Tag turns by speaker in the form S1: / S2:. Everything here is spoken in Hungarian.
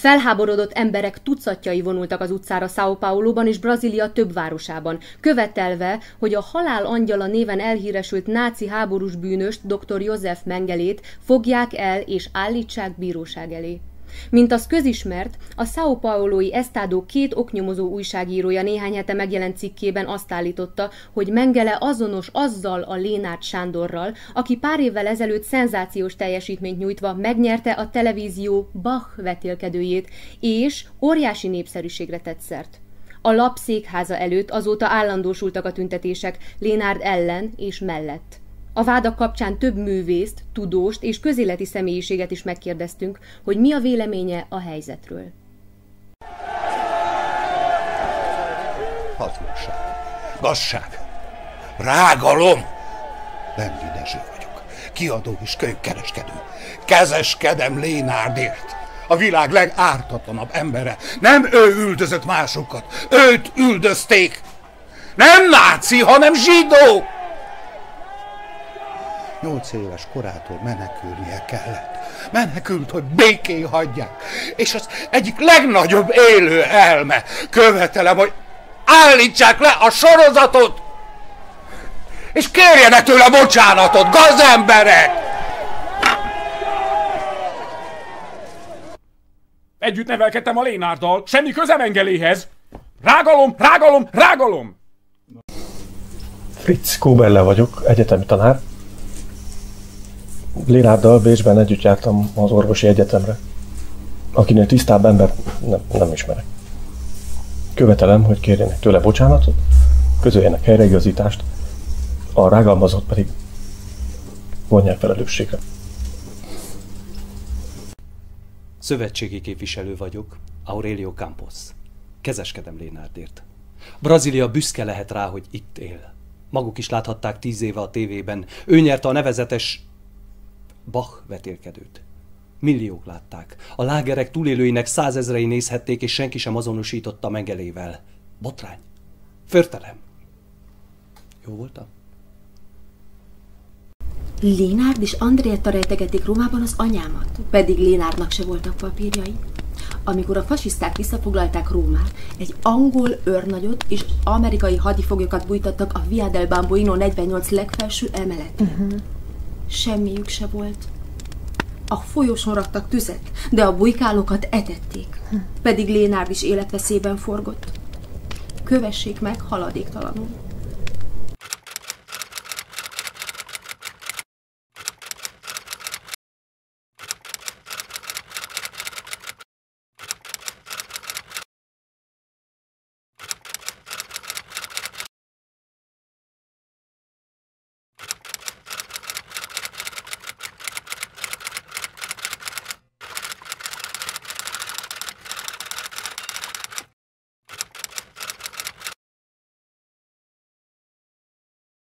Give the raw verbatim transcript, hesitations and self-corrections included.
S1: Felháborodott emberek tucatjai vonultak az utcára São Pauloban és Brazília több városában, követelve, hogy a halál angyala néven elhíresült náci háborús bűnöst, dr. Josef Mengelét fogják el és állítsák bíróság elé. Mint az közismert, a São Paulói Estado két oknyomozó újságírója néhány hete megjelent cikkében azt állította, hogy Mengele azonos azzal a Lénárt Sándorral, aki pár évvel ezelőtt szenzációs teljesítményt nyújtva megnyerte a televízió Bach vetélkedőjét, és óriási népszerűségre tett szert. A lap székháza előtt azóta állandósultak a tüntetések Lénárd ellen és mellett. A vádak kapcsán több művészt, tudóst és közéleti személyiséget is megkérdeztünk, hogy mi a véleménye a helyzetről.
S2: Hazugság, gazság, rágalom. Lendi Dezső vagyok, kiadó és könyvkereskedő. Kezeskedem Lénárdért, a világ legártatlanabb embere. Nem ő üldözött másokat, őt üldözték. Nem náci, hanem zsidó. Nyolc éves korától menekülnie kellett. Menekült, hogy békén hagyják. És az egyik legnagyobb élő elme. Követelem, hogy állítsák le a sorozatot, és kérjenek tőle bocsánatot, gazemberek!
S3: Együtt nevelkedtem a Lénárddal, semmi köze Mengeléhez. Rágalom, rágalom, rágalom!
S4: Fritz Kóberle vagyok, egyetemi tanár. Lénárddal Bécsben együtt jártam az orvosi egyetemre, akinél tisztább embert nem, nem ismerek. Követelem, hogy kérjenek tőle bocsánatot, közöljenek helyreigazítást, a rágalmazott pedig vonják felelősségre.
S5: Szövetségi képviselő vagyok, Aurelio Campos. Kezeskedem Lénárdért. Brazília büszke lehet rá, hogy itt él. Maguk is láthatták tíz éve a tévében. Ő nyerte a nevezetes Bach vetélkedőt. Milliók látták. A lágerek túlélőinek százezrei nézhették, és senki sem azonosította Mengelével. Botrány. Förtelem. Jó voltam?
S6: Lénárd és Andrietta rejtegették Rómában az anyámat, pedig Lénárdnak se voltak papírjai. Amikor a fasiszták visszafoglalták Rómát, egy angol őrnagyot és amerikai hadifoglyokat bújtattak a Via del Bamboino negyvennyolc legfelső emeletén. Uh-huh. Semmiük se volt. A folyosón raktak tüzet, de a bujkálókat etették. Pedig Lénárd is életveszélyben forgott. Kövessék meg haladéktalanul.